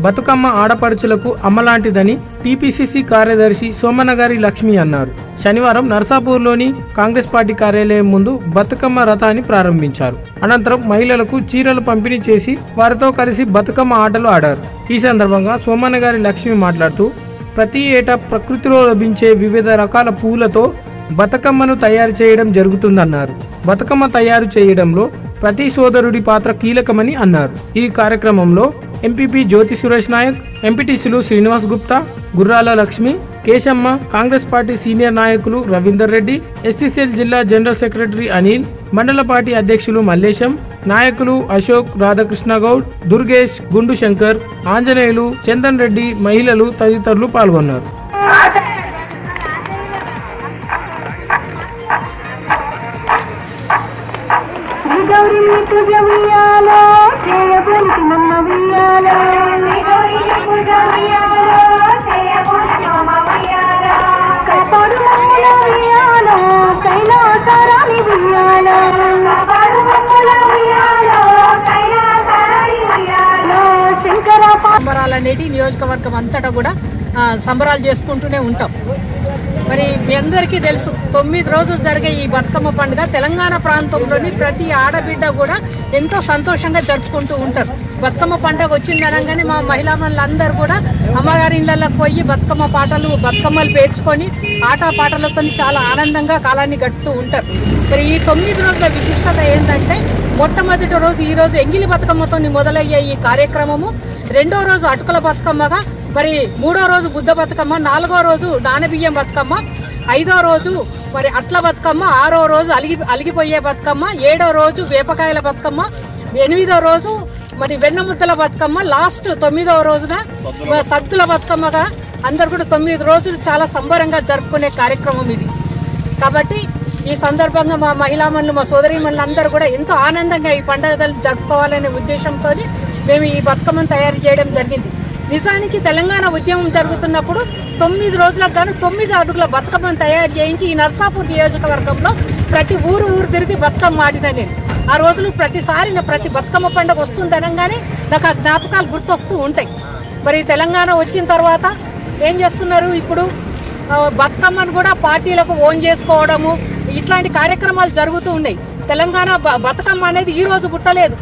బతుకమ్మ ఆడపడుచులకు అమ్మలాంటిదని టీపీసీసీ కార్యదర్శి సోమనగారి లక్ష్మి అన్నారు. శనివారం నర్సాపూర్లోని కాంగ్రెస్ పార్టీ కార్యాలయం ముందు బతుకమ్మ రథాన్ని ప్రారంభించారు. అనంతరం మహిళలకు చీరలు పంపిణీ చేసి వారితో కలిసి బతుకమ్మ ఆటలు ఆడారు. ఈ సందర్భంగా సోమనగారి లక్ష్మి మాట్లాడుతూ, ప్రతి ఏటా ప్రకృతిలో లభించే వివిధ రకాల పూలతో బతుకమ్మను తయారు చేయడం జరుగుతుందన్నారు. బతుకమ్మ తయారు చేయడంలో ప్రతి సోదరుడి పాత్ర కీలకమని అన్నారు. ఈ కార్యక్రమంలో ఎంపీపీ జ్యోతి సురేష్ నాయక్, ఎంపీటీసీలు శ్రీనివాస్ గుప్తా, గుర్రాల లక్ష్మి, కేశమ్మ, కాంగ్రెస్ పార్టీ సీనియర్ నాయకులు రవీందర్ రెడ్డి, ఎస్సీసీఎల్ జిల్లా జనరల్ సెక్రటరీ అనిల్, మండల పార్టీ అధ్యక్షులు మల్లేశం, నాయకులు అశోక్, రాధాకృష్ణ గౌడ్, దుర్గేష్, గుండు శంకర్, ఆంజనేయులు, చందన్ రెడ్డి, మహిళలు తదితరులు పాల్గొన్నారు. సంబరాలనేటి నియోజకవర్గం అంతటా కూడా సంబరాలు చేసుకుంటూనే ఉంటాం. మరి మీ అందరికీ తెలుసు, 9 రోజులు జరిగే ఈ బతుకమ్మ పండుగ తెలంగాణ ప్రాంతంలోని ప్రతి ఆడబిడ్డ కూడా ఎంతో సంతోషంగా జరుపుకుంటూ ఉంటారు. బతుకమ్మ పండుగ వచ్చింది అనగానే మా మహిళా మనులందరూ కూడా అమ్మగారి ఇళ్లకు పోయి బతుకమ్మలు పేర్చుకొని పాటలతో చాలా ఆనందంగా కాలాన్ని గడుపుతూ ఉంటారు. మరి ఈ 9 రోజుల విశిష్టత ఏంటంటే, మొట్టమొదటి రోజు ఈ రోజు ఎంగిలి బతుకమ్మతో మొదలయ్యే ఈ కార్యక్రమము, 2వ రోజు అటుకుల బతుకమ్మగా, మరి 3వ రోజు బుద్ధ బతుకమ్మ, 4వ రోజు నానబియ్యం బతుకమ్మ, 5వ రోజు మరి అట్ల బతుకమ్మ, 6వ రోజు అలిగిపోయే బతుకమ్మ, 7వ రోజు వేపకాయల బతుకమ్మ, 8వ రోజు మరి వెన్నముద్దల బతుకమ్మ, లాస్ట్ 9వ రోజున సద్దుల బతుకమ్మగా అందరు కూడా 9 రోజులు చాలా సంబరంగా జరుపుకునే కార్యక్రమం ఇది. కాబట్టి ఈ సందర్భంగా మా మహిళా మనులు, మా సోదరి మనులు అందరూ కూడా ఎంతో ఆనందంగా ఈ పండుగలు జరుపుకోవాలనే ఉద్దేశంతో మేము ఈ బతుకమ్మను తయారు చేయడం జరిగింది. నిజానికి తెలంగాణ ఉద్యమం జరుగుతున్నప్పుడు 9 రోజులకు గాను 9 అడుగుల బతుకమ్మను తయారు చేయించి ఈ నర్సాపూర్ నియోజకవర్గంలో ప్రతి ఊరు తిరిగి బతుకమ్మ ఆడిన నేను. ఆ రోజులు ప్రతిసారి ప్రతి బతుకమ్మ పండుగ వస్తుందనగానే నాకు ఆ జ్ఞాపకాలు గుర్తొస్తూ ఉంటాయి. మరి తెలంగాణ వచ్చిన తర్వాత ఏం చేస్తున్నారు, ఇప్పుడు బతుకమ్మను కూడా పార్టీలకు ఓన్ చేసుకోవడము, ఇట్లాంటి కార్యక్రమాలు జరుగుతూ ఉన్నాయి. తెలంగాణ బతుకమ్మ అనేది ఈ రోజు పుట్టలేదు,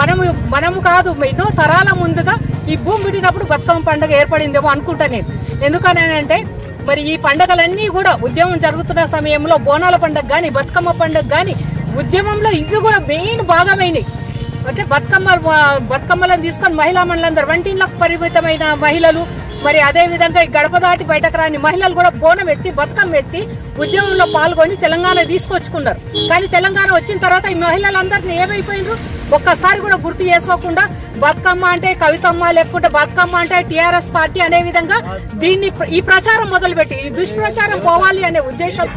మనము కాదు, ఎన్నో తరాల ముందుగా ఈ భూమి పుట్టినప్పుడు బతుకమ్మ పండుగ ఏర్పడిందేమో అనుకుంటా నేను. ఎందుకనంటే మరి ఈ పండుగలన్నీ కూడా ఉద్యమం జరుగుతున్న సమయంలో బోనాల పండుగ కానీ బతుకమ్మ పండుగ కానీ ఉద్యమంలో ఇవి కూడా మెయిన్ భాగమైనవి. అంటే బతుకమ్మలను తీసుకొని మహిళా మనులందరూ, వంటింట్లకు పరిమితమైన మహిళలు, మరి అదే విధంగా గడప దాటి బయటకు రాని మహిళలు కూడా బోనం ఎత్తి బతుకమ్మ ఎత్తి ఉద్యమంలో పాల్గొని తెలంగాణ తీసుకొచ్చుకున్నారు. కానీ తెలంగాణ వచ్చిన తర్వాత ఈ మహిళలందరినీ ఏమైపోయినారు ఒక్కసారి కూడా గుర్తు చేసుకోకుండా, బతుకమ్మ అంటే కవితమ్మ, లేకుంటే బతుకమ్మ అంటే టీఆర్ఎస్ పార్టీ అనే విధంగా దీన్ని ఈ ప్రచారం మొదలుపెట్టి ఈ దుష్ప్రచారం పోవాలి అనే ఉద్దేశం.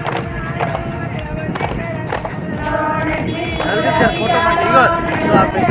फोटो